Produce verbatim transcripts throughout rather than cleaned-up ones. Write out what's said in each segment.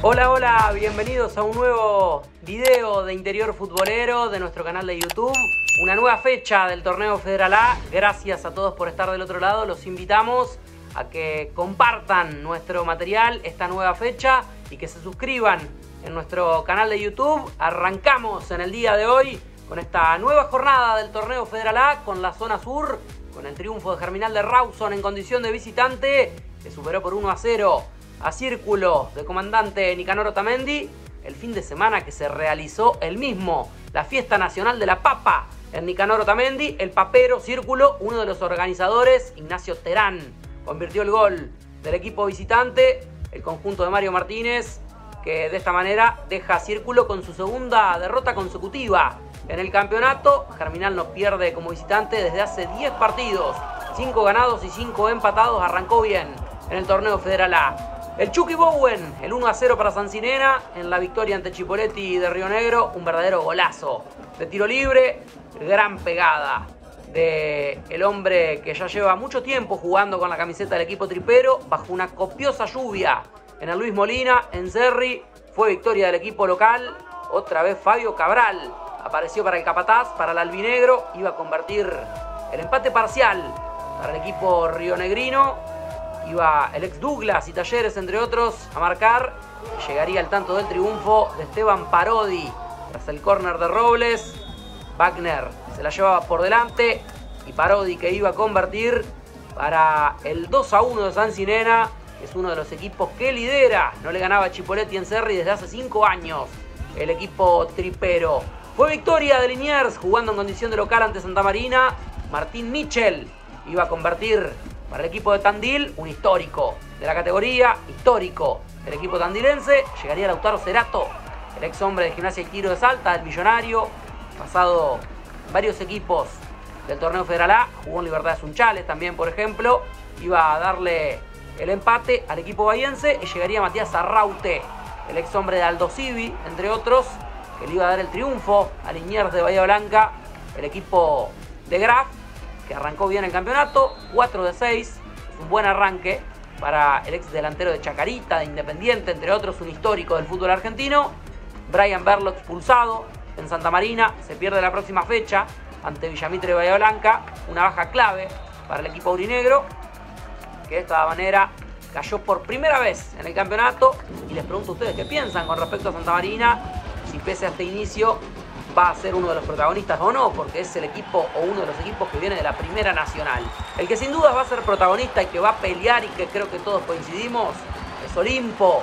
Hola, hola, bienvenidos a un nuevo video de interior futbolero de nuestro canal de YouTube. Una nueva fecha del Torneo Federal A. Gracias a todos por estar del otro lado. Los invitamos a que compartan nuestro material, esta nueva fecha, y que se suscriban en nuestro canal de YouTube. Arrancamos en el día de hoy con esta nueva jornada del Torneo Federal A con la zona sur, con el triunfo de Germinal de Rawson en condición de visitante, que superó por uno a cero a Círculo de comandante Nicanor Otamendi. El fin de semana que se realizó el mismo, la fiesta nacional de la papa en Nicanor Otamendi. El papero Círculo, uno de los organizadores, Ignacio Terán, convirtió el gol del equipo visitante, el conjunto de Mario Martínez, que de esta manera deja a Círculo con su segunda derrota consecutiva en el campeonato. Germinal no pierde como visitante desde hace diez partidos, cinco ganados y cinco empatados. Arrancó bien en el Torneo Federal A. El Chucky Bowen, el uno a cero para Sancinena en la victoria ante Chipoletti de Río Negro. Un verdadero golazo de tiro libre, gran pegada de el hombre que ya lleva mucho tiempo jugando con la camiseta del equipo tripero, bajo una copiosa lluvia en el Luis Molina, en Cerri. Fue victoria del equipo local. Otra vez Fabio Cabral apareció para el capataz, para el albinegro. Iba a convertir el empate parcial para el equipo rionegrino. Iba el ex Douglas y Talleres, entre otros, a marcar. Llegaría el tanto del triunfo de Esteban Parodi tras el córner de Robles. Wagner se la llevaba por delante y Parodi, que iba a convertir para el dos a uno de Sancinena, que es uno de los equipos que lidera. No le ganaba a Chipoletti en Cerri desde hace cinco años el equipo tripero. Fue victoria de Liniers jugando en condición de local ante Santa Marina. Martín Michel iba a convertir para el equipo de Tandil, un histórico de la categoría, histórico del equipo tandilense. Llegaría Lautaro Cerato, el ex hombre de Gimnasia y Tiro de Salta, el millonario, pasado varios equipos del Torneo Federal A, jugó en Libertad de Sunchales también, por ejemplo. Iba a darle el empate al equipo bahiense y llegaría Matías Arraute, el ex hombre de Aldo Civi, entre otros, que le iba a dar el triunfo a Liniers de Bahía Blanca, el equipo de Graf, que arrancó bien el campeonato, cuatro de seis, es un buen arranque para el ex delantero de Chacarita, de Independiente, entre otros, un histórico del fútbol argentino. Brian Berlo expulsado en Santa Marina, se pierde la próxima fecha ante Villamitre de Bahía Blanca, una baja clave para el equipo aurinegro, que de esta manera cayó por primera vez en el campeonato. Y les pregunto a ustedes qué piensan con respecto a Santa Marina, si pese a este inicio va a ser uno de los protagonistas o no, porque es el equipo o uno de los equipos que viene de la Primera Nacional. El que sin dudas va a ser protagonista y que va a pelear, y que creo que todos coincidimos, es Olimpo,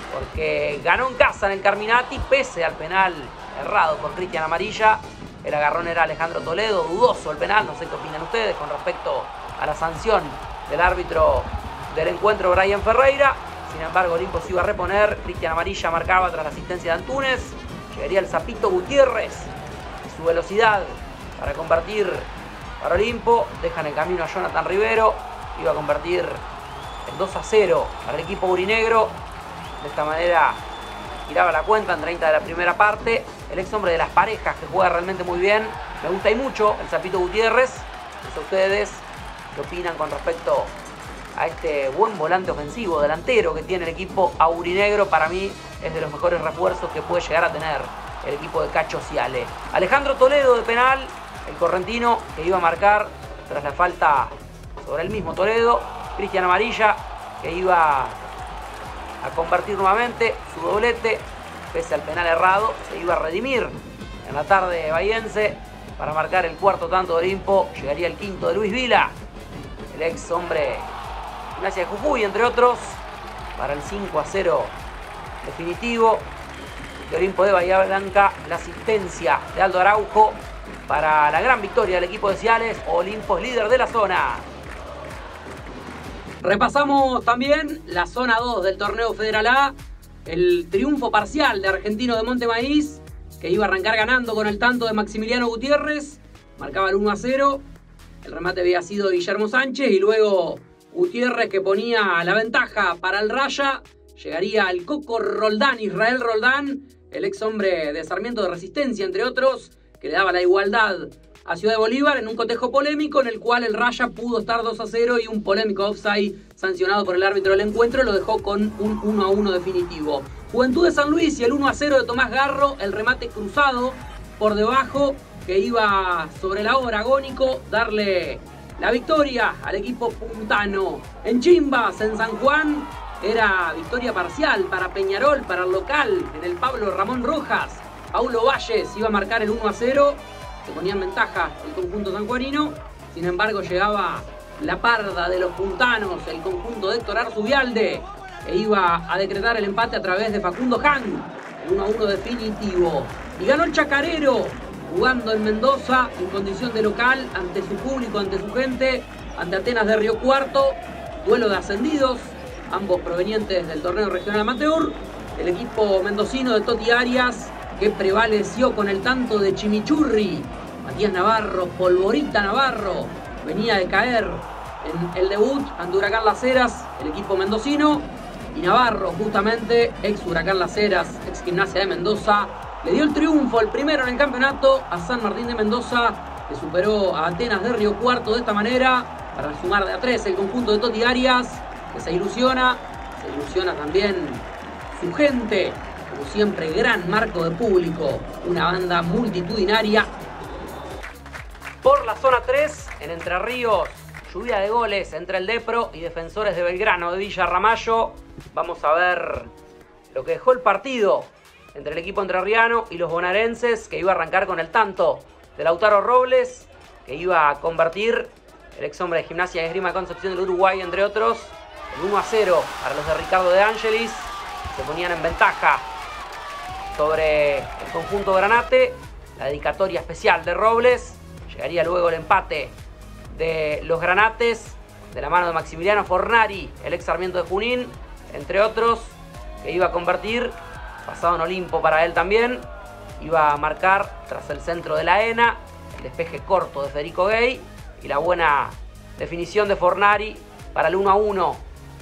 porque ganó en casa en el Carminati pese al penal errado por Cristian Amarilla. El agarrón era Alejandro Toledo, dudoso el penal, no sé qué opinan ustedes con respecto a la sanción del árbitro del encuentro, Brian Ferreira. Sin embargo, Olimpo se iba a reponer. Cristian Amarilla marcaba tras la asistencia de Antunes. Llegaría el Zapito Gutiérrez y su velocidad para convertir para Olimpo. Dejan el camino a Jonathan Rivero. Iba a convertir el dos a cero para el equipo aurinegro. De esta manera giraba la cuenta en treinta de la primera parte. El ex hombre de Las Parejas, que juega realmente muy bien. Me gusta y mucho el Zapito Gutiérrez. No sé ustedes qué opinan con respecto a este buen volante ofensivo, delantero, que tiene el equipo aurinegro. Para mí es de los mejores refuerzos que puede llegar a tener el equipo de Cacho Ciale. Alejandro Toledo de penal, el correntino, que iba a marcar tras la falta sobre el mismo Toledo. Cristian Amarilla, que iba a convertir nuevamente su doblete, pese al penal errado. Se iba a redimir en la tarde bahiense para marcar el cuarto tanto de Olimpo. Llegaría el quinto de Luis Vila, el ex hombre Gimnasia de Jujuy, entre otros, para el cinco a cero definitivo de Olimpo de Bahía Blanca. La asistencia de Aldo Araujo para la gran victoria del equipo de Ciales. Olimpo es líder de la zona. Repasamos también la zona dos del Torneo Federal A. El triunfo parcial de Argentino de Montemaíz, que iba a arrancar ganando con el tanto de Maximiliano Gutiérrez. Marcaba el uno a cero. El remate había sido de Guillermo Sánchez y luego Gutiérrez, que ponía la ventaja para el Raya. Llegaría el Coco Roldán, Israel Roldán, el ex hombre de Sarmiento de Resistencia, entre otros, que le daba la igualdad a Ciudad de Bolívar en un cotejo polémico en el cual el Raya pudo estar dos a cero y un polémico offside sancionado por el árbitro del encuentro lo dejó con un uno a uno definitivo. Juventud de San Luis y el uno a cero de Tomás Garro, el remate cruzado por debajo que iba sobre la hora agónico, darle la victoria al equipo puntano. En Chimbas, en San Juan, era victoria parcial para Peñarol, para el local, en el Pablo Ramón Rojas. Paulo Valles iba a marcar el uno a cero, se ponía en ventaja el conjunto sanjuanino, sin embargo llegaba la parda de los puntanos, el conjunto de Héctor Arzubialde, que iba a decretar el empate a través de Facundo Han, el uno a uno definitivo. Y ganó el Chacarero, jugando en Mendoza, en condición de local, ante su público, ante su gente, ante Atenas de Río Cuarto. Duelo de ascendidos, ambos provenientes del torneo regional amateur. El equipo mendocino de Toti Arias, que prevaleció con el tanto de Chimichurri. Matías Navarro, Polvorita Navarro, venía de caer en el debut ante Huracán Las Heras, el equipo mendocino. Y Navarro, justamente, ex Huracán Las Heras, ex Gimnasia de Mendoza, le dio el triunfo, el primero en el campeonato, a San Martín de Mendoza, que superó a Atenas de Río Cuarto de esta manera, para sumar de a tres el conjunto de Toti Arias, que se ilusiona, se ilusiona también su gente, como siempre, gran marco de público, una banda multitudinaria. Por la zona tres, en Entre Ríos, lluvia de goles entre el Depro y Defensores de Belgrano de Villa Ramallo. Vamos a ver lo que dejó el partido entre el equipo entrerriano y los bonaerenses, que iba a arrancar con el tanto de Lautaro Robles, que iba a convertir el ex hombre de Gimnasia y Esgrima de Concepción del Uruguay, entre otros, el uno a cero para los de Ricardo de Angelis. Se ponían en ventaja sobre el conjunto granate. La dedicatoria especial de Robles. Llegaría luego el empate de los granates, de la mano de Maximiliano Fornari, el ex Sarmiento de Junín, entre otros, que iba a convertir, pasado en Olimpo para él también, iba a marcar tras el centro de la E N A, el despeje corto de Federico Gay y la buena definición de Fornari para el uno a uno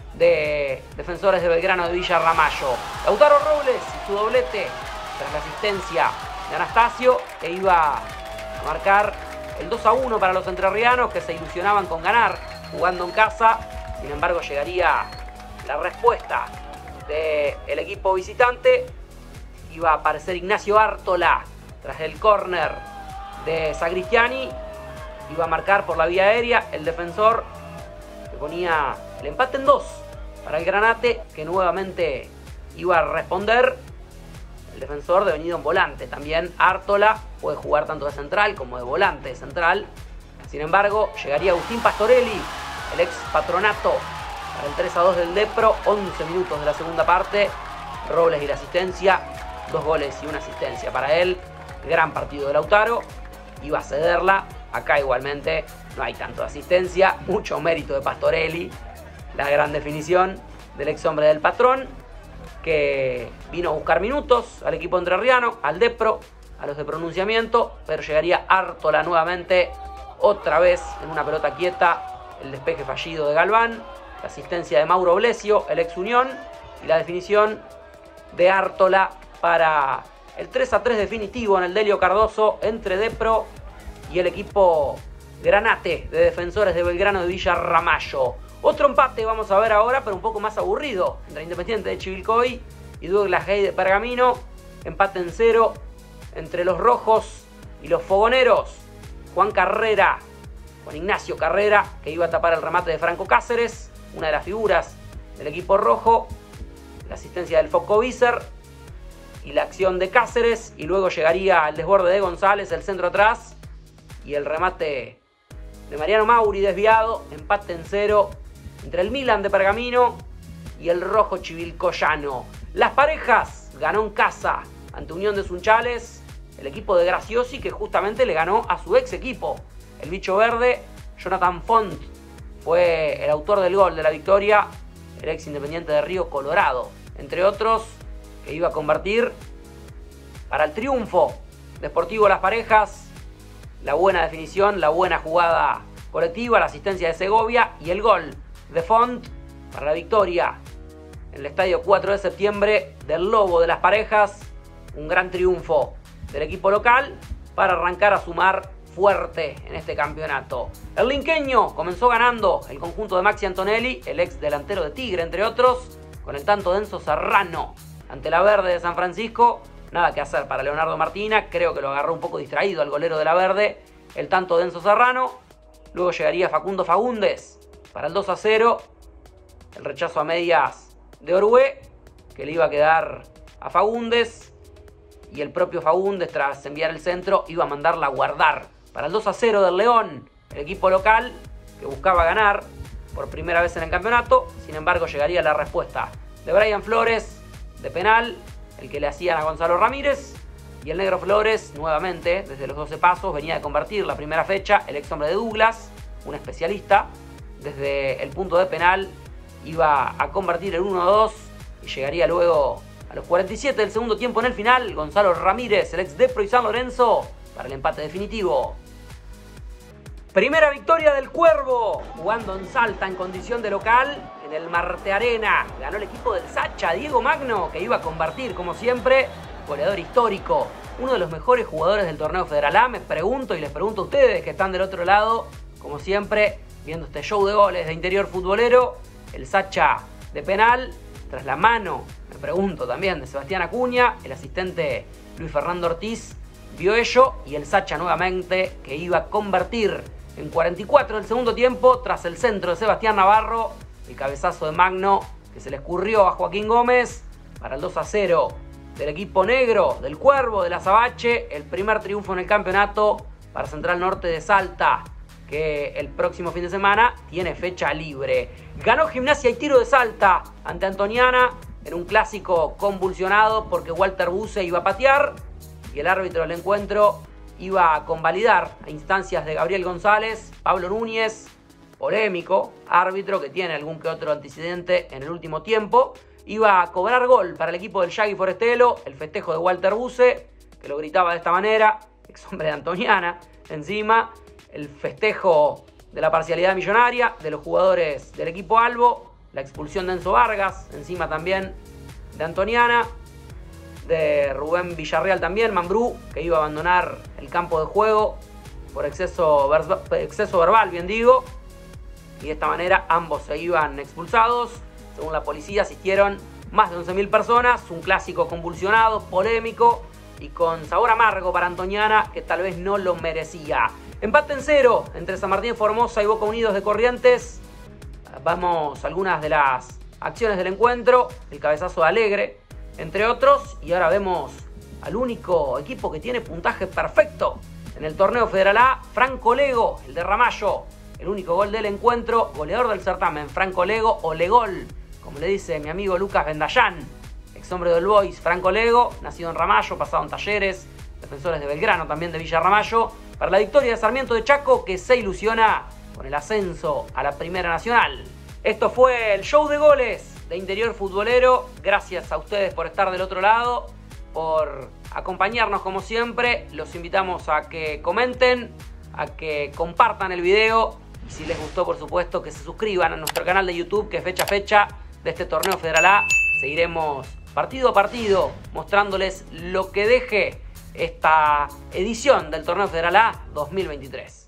de Defensores de Belgrano de Villa Ramallo. Lautaro Robles y su doblete tras la asistencia de Anastasio, que iba a marcar el dos a uno para los entrerrianos, que se ilusionaban con ganar jugando en casa. Sin embargo, llegaría la respuesta del equipo visitante. Iba a aparecer Ignacio Ártola tras el córner de Sacristiani. Iba a marcar por la vía aérea el defensor, que ponía el empate en dos para el Granate, que nuevamente iba a responder. El defensor devenido en volante también, Ártola, puede jugar tanto de central como de volante central. Sin embargo, llegaría Agustín Pastorelli, el ex Patronato, para el tres a dos del Depro. once minutos de la segunda parte. Robles y la asistencia, dos goles y una asistencia para él. Gran partido de Lautaro, iba a cederla. Acá igualmente no hay tanto de asistencia, mucho mérito de Pastorelli. La gran definición del ex hombre del patrón, que vino a buscar minutos al equipo entrerriano, al Depro, a los de pronunciamiento, pero llegaría Ártola nuevamente, otra vez en una pelota quieta, el despeje fallido de Galván, la asistencia de Mauro Blesio, el ex Unión, y la definición de Ártola para el tres a tres definitivo en el Delio Cardoso entre Depro y el equipo Granate de Defensores de Belgrano de Villa Ramallo. Otro empate vamos a ver ahora, pero un poco más aburrido, entre Independiente de Chivilcoy y Douglas Gay de Pergamino. Empate en cero entre los rojos y los fogoneros. Juan Carrera, Juan Ignacio Carrera, que iba a tapar el remate de Franco Cáceres, una de las figuras del equipo rojo. La asistencia del Foco Vícer y la acción de Cáceres. Y luego llegaría el desborde de González, el centro atrás, y el remate de Mariano Mauri desviado. Empate en cero entre el Milan de Pergamino y el rojo chivilcoyano. Las parejas ganó en casa ante Unión de Sunchales, el equipo de Graciosi, que justamente le ganó a su ex equipo, el Bicho Verde. Jonathan Font fue el autor del gol de la victoria, el ex Independiente de Río Colorado, entre otros, que iba a convertir para el triunfo de Sportivo Las Parejas. La buena definición, la buena jugada colectiva, la asistencia de Segovia y el gol de Font para la victoria en el estadio cuatro de septiembre del Lobo de Las Parejas. Un gran triunfo del equipo local para arrancar a sumar fuerte en este campeonato. El linqueño comenzó ganando el conjunto de Maxi Antonelli, el ex delantero de Tigre, entre otros, con el tanto de Enzo Serrano ante la Verde de San Francisco. Nada que hacer para Leonardo Martina. Creo que lo agarró un poco distraído al golero de la Verde, el tanto de Enzo Serrano. Luego llegaría Facundo Faúndez para el dos a cero. El rechazo a medias de Orué, que le iba a quedar a Faúndez. Y el propio Faúndez, tras enviar el centro, iba a mandarla a guardar para el dos a cero del León, el equipo local que buscaba ganar por primera vez en el campeonato. Sin embargo, llegaría la respuesta de Brian Flores de penal, el que le hacían a Gonzalo Ramírez. Y el negro Flores, nuevamente, desde los doce pasos, venía de convertir la primera fecha, el ex hombre de Douglas, un especialista. Desde el punto de penal iba a convertir el uno a dos y llegaría luego a los cuarenta y siete del segundo tiempo en el final Gonzalo Ramírez, el ex Depro y San Lorenzo, para el empate definitivo. Primera victoria del Cuervo, jugando en Salta en condición de local, en el Marte Arena. Ganó el equipo del Sacha, Diego Magno, que iba a convertir, como siempre, goleador histórico. Uno de los mejores jugadores del torneo Federal A. Me pregunto y les pregunto a ustedes que están del otro lado, como siempre, viendo este show de goles de Interior Futbolero. El Sacha de penal, tras la mano, me pregunto también, de Sebastián Acuña. El asistente Luis Fernando Ortiz vio ello, y el Sacha nuevamente, que iba a convertir en cuarenta y cuatro del segundo tiempo, tras el centro de Sebastián Navarro, el cabezazo de Magno que se le escurrió a Joaquín Gómez para el dos a cero del equipo negro, del Cuervo, de la Azabache. El primer triunfo en el campeonato para Central Norte de Salta, que el próximo fin de semana tiene fecha libre. Ganó Gimnasia y Tiro de Salta ante Antoniana en un clásico convulsionado porque Walter Buse iba a patear y el árbitro del encuentro iba a convalidar a instancias de Gabriel González. Pablo Núñez, polémico árbitro que tiene algún que otro antecedente en el último tiempo, iba a cobrar gol para el equipo del Yagui Forestelo. El festejo de Walter Buse, que lo gritaba de esta manera, ex hombre de Antoniana, encima. El festejo de la parcialidad millonaria de los jugadores del equipo Albo. La expulsión de Enzo Vargas, encima también de Antoniana. De Rubén Villarreal también, Mambrú, que iba a abandonar el campo de juego por exceso, verba, exceso verbal, bien digo. Y de esta manera ambos se iban expulsados. Según la policía asistieron más de once mil personas. Un clásico convulsionado, polémico y con sabor amargo para Antoniana, que tal vez no lo merecía. Empate en cero entre San Martín Formosa y Boca Unidos de Corrientes. Vamos a algunas de las acciones del encuentro. El cabezazo de Alegre, entre otros. Y ahora vemos al único equipo que tiene puntaje perfecto en el torneo Federal A, Franco Lego, el de Ramallo. El único gol del encuentro, goleador del certamen, Franco Lego, o Legol, como le dice mi amigo Lucas Vendallán, ex hombre del Boys. Franco Lego, nacido en Ramallo, pasado en Talleres, Defensores de Belgrano, también de Villa Ramallo, para la victoria de Sarmiento de Chaco, que se ilusiona con el ascenso a la Primera Nacional. Esto fue el show de goles de Interior Futbolero. Gracias a ustedes por estar del otro lado, por acompañarnos como siempre. Los invitamos a que comenten, a que compartan el video y si les gustó, por supuesto, que se suscriban a nuestro canal de YouTube, que fecha a fecha de este torneo Federal A seguiremos partido a partido mostrándoles lo que deje esta edición del torneo Federal A dos mil veintitrés.